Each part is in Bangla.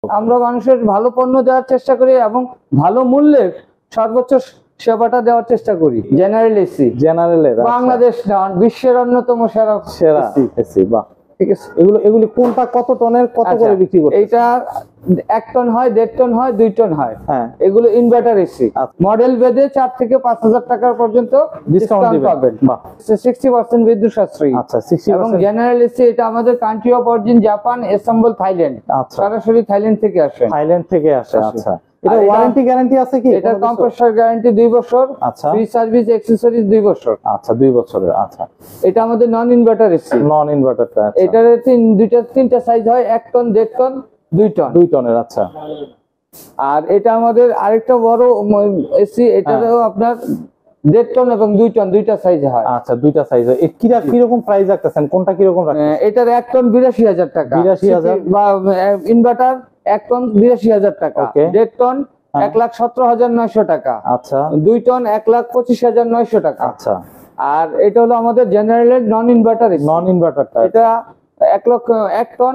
আমরা মানুষের ভালো পণ্য দেওয়ার চেষ্টা করি এবং ভালো মূল্যে সর্বোচ্চ সেবাটা দেওয়ার চেষ্টা করি। জেনারেল এসি, জেনারেলের বাংলাদেশ না বিশ্বের অন্যতম সেরা এসি। বাহ, ঠিক আছে। এগুলি কোনটা কত টনের কত করে বিক্রি করতে? এটা 1 টন হয়, 1.5 টন হয়, 2 টন হয়। হ্যাঁ, এগুলো ইনভার্টার এসি, মডেল ভেদে 4 থেকে 5,000 টাকা পর্যন্ত ডিসকাউন্ট পাবেন। বাহ, 60% বিদ্যুৎ সাশ্রয়ী। আচ্ছা, 60%। এবং জেনারেল এসি এটা আমাদের country of origin Japan, assemble Thailand. আচ্ছা, সরাসরি থাইল্যান্ড থেকে আসে। থাইল্যান্ড থেকে আসে। আচ্ছা, এটা ওয়ারেন্টি গ্যারান্টি আছে কি? এটা কম্প্রেসর গ্যারান্টি 2 বছর। আচ্ছা, ফ্রি সার্ভিস অ্যাকসেসরিজ 2 বছর। আচ্ছা, 2 বছরের। আচ্ছা, এটা আমাদের নন ইনভার্টার এসি। নন ইনভার্টারটা। আচ্ছা, এটার তিনটা সাইজ হয়, 1 টন, 1.5 টন, 2 টন। 2 টনের। আচ্ছা, আর এটা আমাদের আরেকটা বড় এসি, এটারও আপনার 1.5 টন এবং 2 টন, দুইটা সাইজ হয়। আচ্ছা, দুইটা সাইজ হয়। কি রকম প্রাইস রাখতেছেন? কোনটা কি রকম রাখতেছেন? এটার 1 টন 82,000 টাকা। 82,000 বা ইনভার্টার 1 টন 82,000 টাকা। 1.5 টন 1,17,900 টাকা। আচ্ছা, 2 টন 1,25,900 টাকা। আচ্ছা। আর এটা হলো আমাদের জেনারেলের নন ইনভার্টার এসি। নন ইনভার্টারটা এটা 1 টন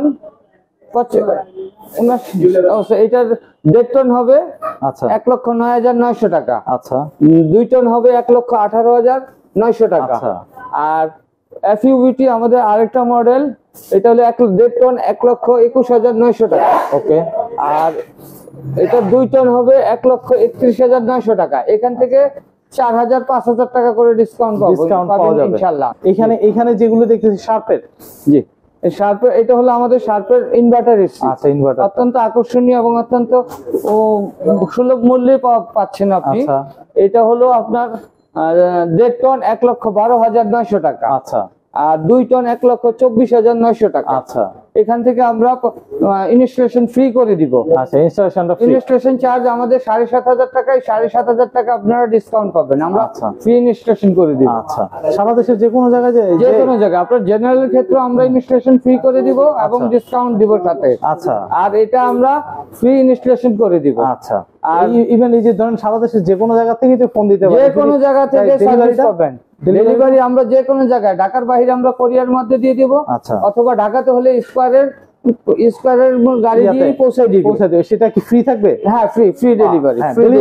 79, এটার 1.5 টন হবে। আচ্ছা, 1,09,900 টাকা। আচ্ছা, 2 টন হবে 1,18,900 টাকা। আচ্ছা। আর এফইউভিটি আমাদের আরেকটা মডেল, এটা হলো 1.5 টন 1,21,900 টাকা। ওকে। আর এটা 2 টন হবে 1,31,900 টাকা। এখান থেকে 4,000 5,000 টাকা করে ডিসকাউন্ট পাওয়া যাবে ইনশাআল্লাহ। এখানে যেগুলো দেখতেছি শার্পের। জি, শার্পের এটা হলো আমাদের শার্পের ইনভার্টার এসি। আচ্ছা, ইনভার্টার অত্যন্ত আকর্ষণীয় এবং অত্যন্ত সুলভ মূল্যে পাচ্ছেন আপনি। আচ্ছা, এটা হলো আপনার 1.5 টন 1,12,900 টাকা। আচ্ছা। আর 2 টন 1,24,900 টাকা। আচ্ছা, এখান থেকে আমরা ইনস্টলেশন ফ্রি করে দিব। আচ্ছা, ইনস্টলেশনটা ফ্রি। ইনস্টলেশন চার্জ আমাদের 7,500 টাকায় 7,500 টাকা আপনারা ডিসকাউন্ট পাবেন। আমরা ফ্রি ইনস্টলেশন করে দিব। আচ্ছা, সারা দেশের যে কোনো জায়গায় যে কোনো জায়গায় আপনার জেনারেল ক্ষেত্রে আমরা ইনস্টলেশন ফ্রি করে দিব এবং ডিসকাউন্ট দিব সাথে। আচ্ছা, আর এটা আমরা ফ্রি ইনস্টলেশন করে দিব। আচ্ছা। আর ইভেন এই যে ধরেন সারা দেশের যে কোনো জায়গা থেকে তো ফোন দিতে পারেন, যে কোনো জায়গা থেকে সার্ভিস পাবেন। ডেলিভারি আমরা যে কোনো জায়গায়, ঢাকার বাইরে আমরা কোরিয়ার মধ্যে দিয়ে দিব। আচ্ছা, অথবা ঢাকাতে হলে স্কয়ারের গাড়ি দিয়ে পৌঁছে দিব। সেটা কি ফ্রি থাকবে? হ্যাঁ, ফ্রি ডেলিভারি।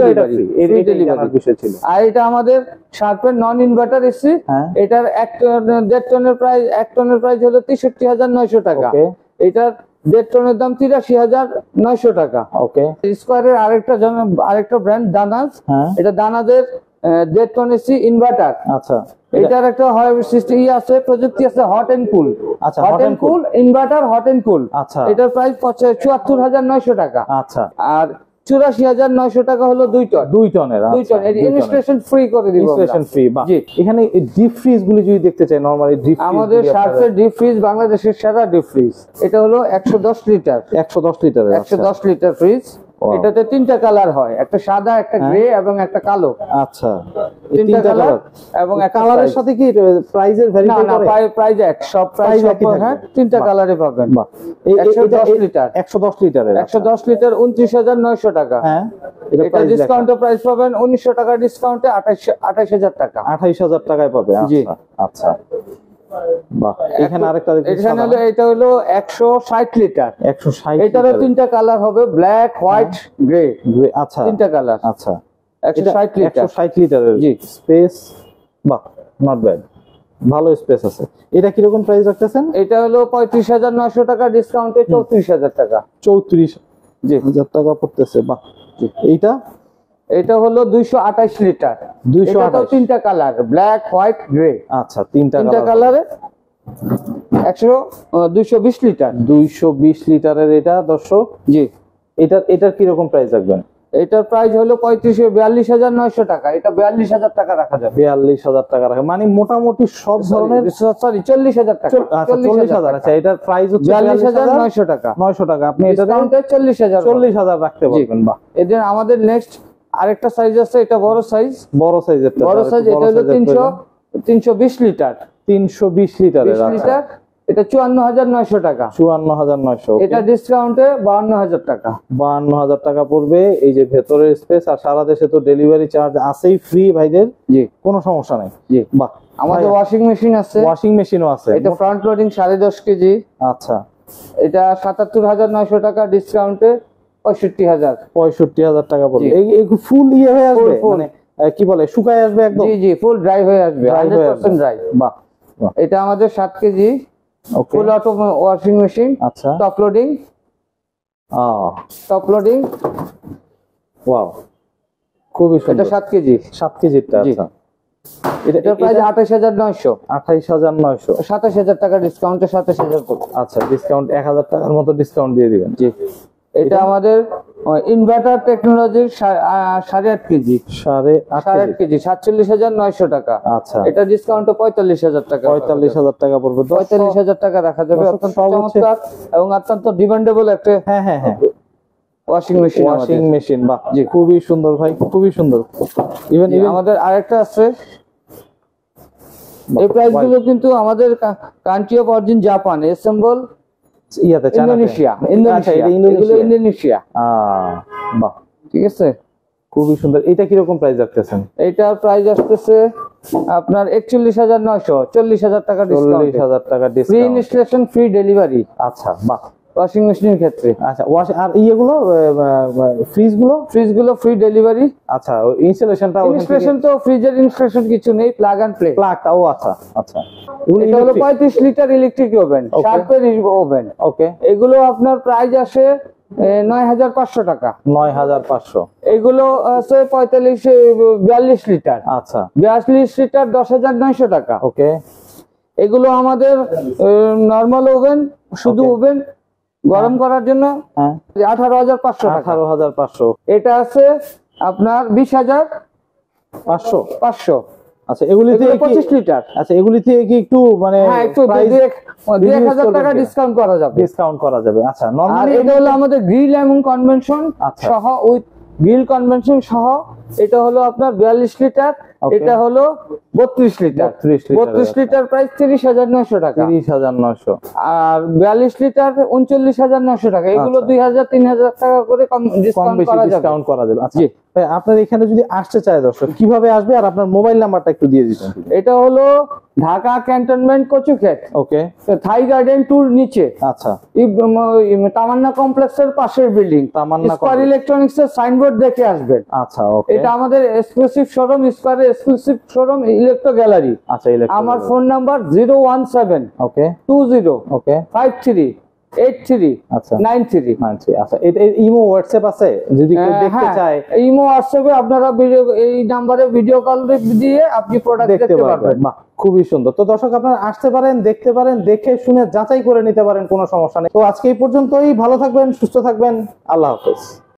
বিষয় ছিল। আর এটা আমাদের শার্পের নন ইনভার্টার এসি। এটার 1.5 টনের প্রাইস, 1 টনের প্রাইস হলো 63,900 টাকা। এটার 1.5 টনের দাম 83,900 টাকা। ওকে। স্কয়ারের আরেকটা ব্র্যান্ড দানাজ। এটা দানাজের 1.5 টন এসি ইনভার্টার। আচ্ছা, এটার একটা সিস্টেম আছে, প্রযুক্তি আছে হট এন্ড কুল। আচ্ছা, hot and cool inverter, hot and cool. আচ্ছা, এটার প্রাইস 74,900 টাকা। আচ্ছা। আর 84,900 টাকা হলো 2 টন। 2 টনের। 2 টন এর ইনস্টলেশন ফ্রি করে দিব। Installation free. বাহ। এখানে ডিপ ফ্রিজ গুলি যদি দেখতে চাই, নরমালি ডিপ ফ্রিজ, আমাদের শার্পের ডিপ ফ্রিজ বাংলাদেশের সেরা ডিপ ফ্রিজ। এটা হলো 110 লিটার। 110 লিটার। 110 litre fridge. এটাতে 3টা কালার হয়, একটা সাদা, একটা গ্রে এবং একটা কালো। আচ্ছা, 3টা কালার এবং একটা কালারের সাথে কি প্রাইসের ভ্যারি করে? না, প্রাইস এক, সব প্রাইস একই থাকে। 3টা কালারে পাবেন। বাহ। 110 লিটার। 110 লিটারের। 110 লিটার 29,900 টাকা। হ্যাঁ, এটা ডিসকাউন্টে প্রাইস পাবেন 1,900 টাকা ডিসকাউন্টে 28,000 টাকা। 28,000 টাকায় পাবে। আচ্ছা, আচ্ছা। বাহ। এখানে আরেকটা এখানে হলো, এটা হলো 160 লিটার। 160। এটারও 3টা কালার হবে, ব্ল্যাক, হোয়াইট, গ্রে। আচ্ছা, 3টা কালার। আচ্ছা। 160 লিটার। 160 লিটারের। জি। স্পেস, বাহ, নট ব্যাড, ভালো স্পেস আছে। এটা কি রকম প্রাইস রাখতেছেন? এটা হলো 35,900 টাকা ডিসকাউন্টে 34,000 টাকা। 34,000 টাকা পড়তেছে। বাহ। এটা হলো 228 লিটার। 228। 3টা কালার, ব্ল্যাক, হোয়াইট, গ্রে। আচ্ছা, 3টা কালারে 220 লিটার। 220 লিটারের এটা দর্শক। জি। এটার কি রকম প্রাইস রাখবেন? এটার প্রাইস হলো 42,900 টাকা। এটা 42,000 টাকা রাখা যাবে। 42,000 টাকা রাখা মানে মোটামুটি সব ধরনের। সরি, 40,000 টাকা। আচ্ছা, 40,000। আচ্ছা, এটার প্রাইস হচ্ছে 42,900 টাকা। 900 টাকা। আপনি এটা 40,000 রাখতে পারবেন। বাহ। এদের আমাদের নেক্সট আরেকটা সাইজ আছে, এটা বড় সাইজ। বড় সাইজের। এটা হলো 320 লিটার। 320 লিটারের। লিটার। এটা 54,900 টাকা। 54,900। এটা ডিসকাউন্টে 52,000 টাকা। 52,000 টাকা পড়বে। এই যে ভেতরের স্পেস, আর সারা দেশে তো ডেলিভারি চার্জ আছেই ফ্রি ভাইদের। জি, কোনো সমস্যা নাই। জি। বাহ। আমাদের ওয়াশিং মেশিন আছে। ওয়াশিং মেশিনও আছে। এটা ফ্রন্ট লোডিং 10.5 কেজি। আচ্ছা। এটা 77,900 টাকা ডিসকাউন্টে 65,000। 65,000 টাকা পড়বে। জি। এই ফুল ইয়ে হয়ে আসবে, Full। মানে কি বলে, শুকায় আসবে একদম? জি জি, ফুল ড্রাই হয়ে আসবে, Dry হয়ে আসবে। 100% ড্রাই। বাহ বাহ, এটা আমাদের 7 KG okay. Full auto washing machine, আচ্ছা, top loading, top loading. Wow, খুবই এটা সুন্দর। 7 কেজি। 7 কেজিটা। জি। আচ্ছা, এটা প্রাইস 28,900। 28,900। 27,000 টাকা ডিসকাউন্টে 27,000 টাকা। আচ্ছা, ডিসকাউন্ট 1,000 টাকার মতো ডিসকাউন্ট দিয়ে দিবেন। জি। এটা আমাদের ইনভার্টার টেকনোলজির 8.5 কেজি। 8.5 কেজি 47,900 টাকা। আচ্ছা, এটা ডিসকাউন্টে 45,000 টাকা। 45,000 টাকা পড়বে। 45,000 টাকা রাখা যাবে। দর্শক, অত্যন্ত সব হচ্ছে- চমৎকার এবং অত্যন্ত ডিমান্ডেবল একটা হ্যাঁ হ্যাঁ হ্যাঁ, ওয়াশিং মেশিন। ওয়াশিং মেশিন, বাহ, খুবই সুন্দর ভাই, খুবই সুন্দর। ইভেন আমাদের আরেকটা আছে। এই প্রাইস গুলো কিন্তু আমাদের country of origin Japan, assemble ইয়াতে ইন্দোনেশিয়া। আচ্ছা, এটা এগুলো ইন্দোনেশিয়া। ইন্দোনেশিয়া। বাহ, ঠিক আছে। খুবই সুন্দর। এটা কি রকম প্রাইস রাখতেছেন? এইটার প্রাইস আসতেছে আপনার 41,900, 40,000 টাকা ডিসকাউন্ট। 40,000 টাকা free discount. Installation, free delivery আচ্ছা, বাহ। ওয়াশিং মেশিনের ক্ষেত্রে। আচ্ছা, আর ইয়েগুলো, ফ্রিজ গুলো ফ্রি ডেলিভারি। আচ্ছা, ইনস্টলেশনটা ইনস্টলেশন তো ফ্রিজের ইনস্টলেশন কিছু নেই, প্লাগ এন্ড প্লে। প্লাগটা, ও আচ্ছা আচ্ছা, এটা হলো 35 লিটার ইলেকট্রিক ওভেন, শার্পের ওভেন। ওকে। এগুলো আপনার প্রাইস আসে 9,500 টাকা। 9,500। এগুলো আছে 42 লিটার। আচ্ছা, 42 লিটার 10,900 টাকা। ওকে। এগুলো আমাদের নরমাল ওভেন, শুধু Okay. ওভেন গরম করার জন্য হ্যাঁ, 18,500 টাকা। 18,500। এটা আছে আপনার 20,500। 20,500। আচ্ছা, এগুলিতে এগুলো কি 25 লিটার। আচ্ছা, এগুলিতে কি একটু মানে হ্যাঁ, একটু price 2,000 টাকা করবেন? ডিসকাউন্ট করা যাবে। ডিসকাউন্ট করা যাবে। আচ্ছা, আর নরমালি এটা হলো আমাদের গ্রিল এবং কনভেনশন আচ্ছা। সহ, উইথ গ্রিল কনভেনশন সহ। এটা হলো আপনার 42 লিটার। Okay. এটা হলো 32 লিটার। 32 লিটার। 32 লিটার প্রাইস 30,900 টাকা। 30,900। আর 42 লিটার 39,900 টাকা। এগুলো আচ্ছা। 2,000 3,000 টাকা করে কম ডিসকাউন্ট বেশি করা যাবে। ডিসকাউন্ট করা যাবে। আচ্ছা জি। ভাই, আপনার এখানে যদি আসতে চায় দর্শক, কিভাবে আসবে আর আপনার মোবাইল নাম্বারটা একটু দিয়ে দিবেন? এটা হলো Dhaka cantonment Kachukhet, okay. Thai garden tower নিচে, আচ্ছা, তামান্না কমপ্লেক্সের পাশের building, Tamanna square complex। Electronics এর সাইনবোর্ড দেখে আসবেন। আচ্ছা, ওকে। এটা আমাদের এক্সক্লুসিভ শোরুম, স্কয়ারের এক্সক্লুসিভ শোরুম ইলেকট্রো গ্যালারি। আচ্ছা, আমার ফোন নাম্বার 017 ওকে 20 ওকে 53 83 আচ্ছা 93। আচ্ছা আচ্ছা, এটা ইমো হোয়াটসঅ্যাপ আছে যদি কেউ দেখতে চায়? ইমো হোয়াটসঅ্যাপে আপনারা এই নাম্বারে ভিডিও কল দিয়ে আপনি প্রোডাক্ট দেখতে পারবেন। বাহ, খুবই সুন্দর। তো দর্শক, আপনারা আসতে পারেন, দেখতে পারেন, দেখে শুনে যাচাই করে নিতে পারেন, কোনো সমস্যা নেই। তো আজকে এই পর্যন্তই। ভালো থাকবেন, সুস্থ থাকবেন, আল্লাহ হাফেজ।